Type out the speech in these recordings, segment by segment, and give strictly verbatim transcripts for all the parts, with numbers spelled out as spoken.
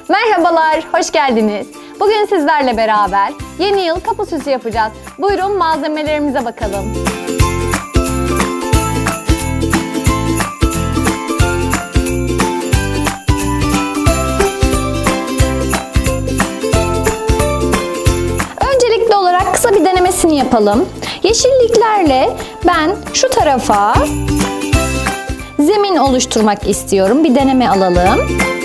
Merhabalar, hoş geldiniz. Bugün sizlerle beraber yeni yıl kapı süsü yapacağız. Buyurun malzemelerimize bakalım. Öncelikli olarak kısa bir denemesini yapalım. Yeşilliklerle ben şu tarafa zemin oluşturmak istiyorum. Bir deneme alalım.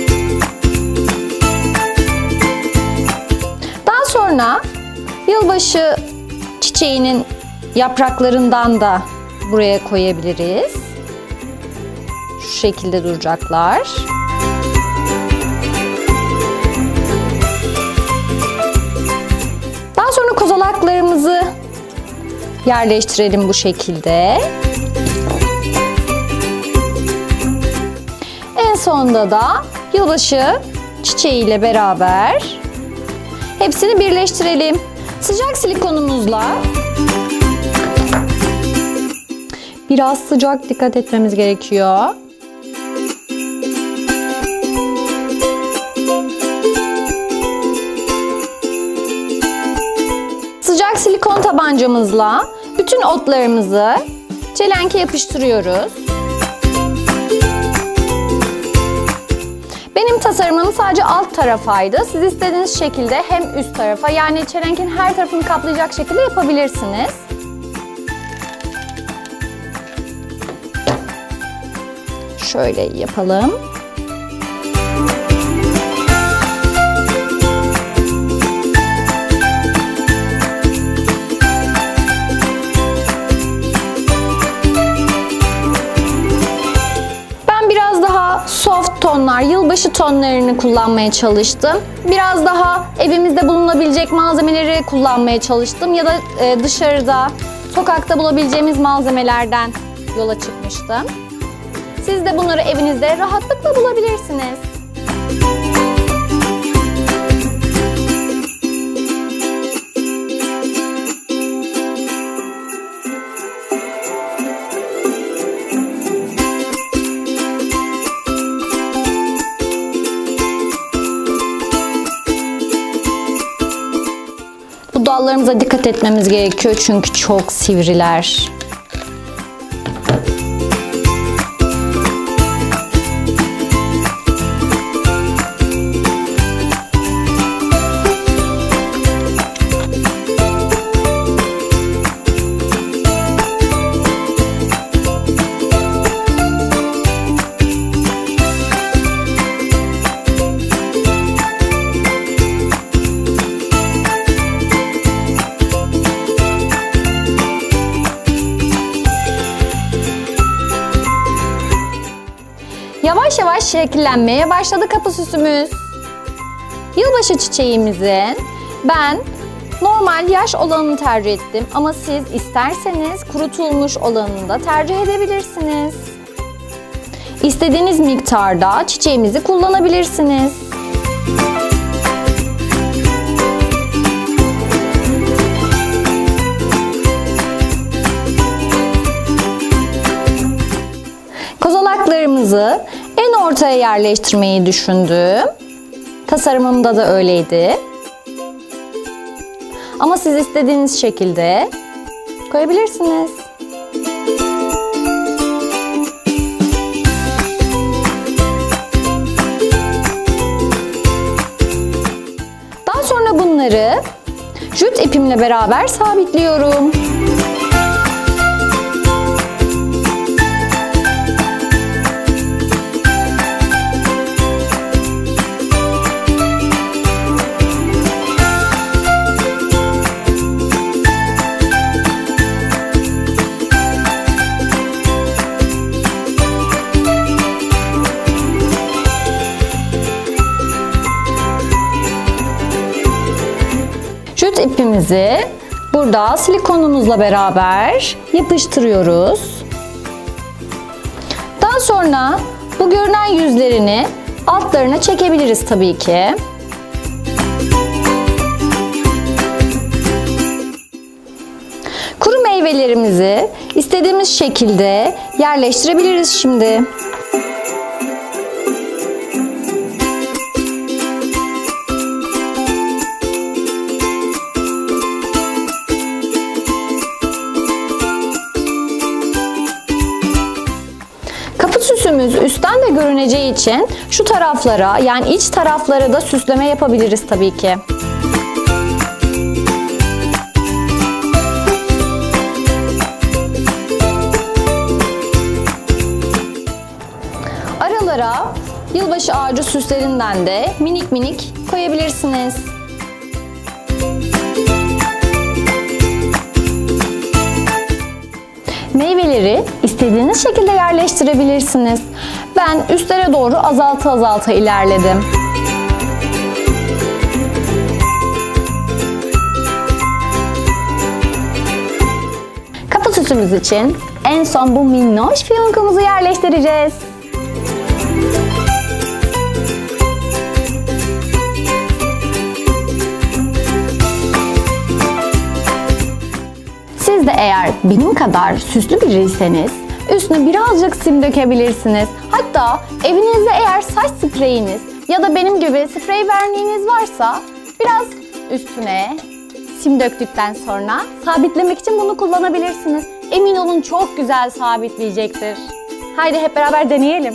Daha sonra yılbaşı çiçeğinin yapraklarından da buraya koyabiliriz. Şu şekilde duracaklar. Daha sonra kozalaklarımızı yerleştirelim bu şekilde. En sonunda da yılbaşı çiçeğiyle beraber hepsini birleştirelim. Sıcak silikonumuzla biraz sıcak dikkat etmemiz gerekiyor. Sıcak silikon tabancamızla bütün otlarımızı çelenke yapıştırıyoruz. Benim tasarımım sadece alt tarafaydı. Siz istediğiniz şekilde hem üst tarafa, yani çelenkin her tarafını kaplayacak şekilde yapabilirsiniz. Şöyle yapalım. Soft tonlar, yılbaşı tonlarını kullanmaya çalıştım. Biraz daha evimizde bulunabilecek malzemeleri kullanmaya çalıştım. Ya da dışarıda, sokakta bulabileceğimiz malzemelerden yola çıkmıştım. Siz de bunları evinizde rahatlıkla bulabilirsiniz. Bu dallarımıza dikkat etmemiz gerekiyor çünkü çok sivriler. Yavaş yavaş şekillenmeye başladı kapı süsümüz. Yılbaşı çiçeğimizin ben normal yaş olanını tercih ettim ama siz isterseniz kurutulmuş olanını da tercih edebilirsiniz. İstediğiniz miktarda çiçeğimizi kullanabilirsiniz. Kozalaklarımızı en ortaya yerleştirmeyi düşündüm. Tasarımımda da öyleydi. Ama siz istediğiniz şekilde koyabilirsiniz. Daha sonra bunları jüt ipimle beraber sabitliyorum. Jüt ipimizi burada silikonumuzla beraber yapıştırıyoruz. Daha sonra bu görünen yüzlerini altlarına çekebiliriz tabii ki. Kuru meyvelerimizi istediğimiz şekilde yerleştirebiliriz şimdi. Süsümüz üstten de görüneceği için şu taraflara, yani iç taraflara da süsleme yapabiliriz tabii ki. Aralara yılbaşı ağacı süslerinden de minik minik koyabilirsiniz. Meyveleri istediğiniz şekilde yerleştirebilirsiniz. Ben üstlere doğru azalta azalta ilerledim. Kapı süsümüz için en son bu minnoş fiyonkumuzu yerleştireceğiz. Siz de eğer benim kadar süslü biriyseniz üstüne birazcık sim dökebilirsiniz. Hatta evinizde eğer saç spreyiniz ya da benim gibi sprey verniğiniz varsa biraz üstüne sim döktükten sonra sabitlemek için bunu kullanabilirsiniz. Emin olun çok güzel sabitleyecektir. Haydi hep beraber deneyelim.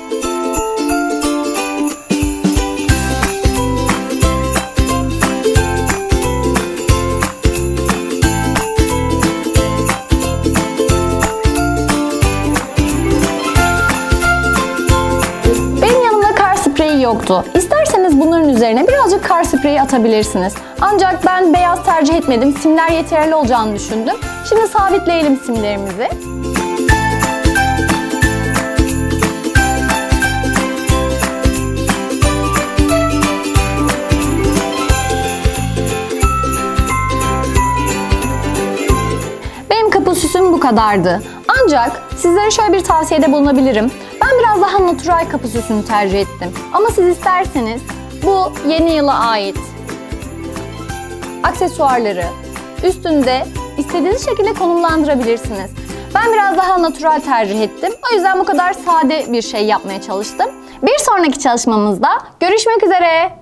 Yoktu. İsterseniz bunların üzerine birazcık kar spreyi atabilirsiniz. Ancak ben beyaz tercih etmedim. Simler yeterli olacağını düşündüm. Şimdi sabitleyelim simlerimizi. Benim kapı süsüm bu kadardı. Ancak sizlere şöyle bir tavsiyede bulunabilirim. Ben biraz daha natural kapı süsünü tercih ettim. Ama siz isterseniz bu yeni yıla ait aksesuarları üstünde istediğiniz şekilde konumlandırabilirsiniz. Ben biraz daha natural tercih ettim. O yüzden bu kadar sade bir şey yapmaya çalıştım. Bir sonraki çalışmamızda görüşmek üzere.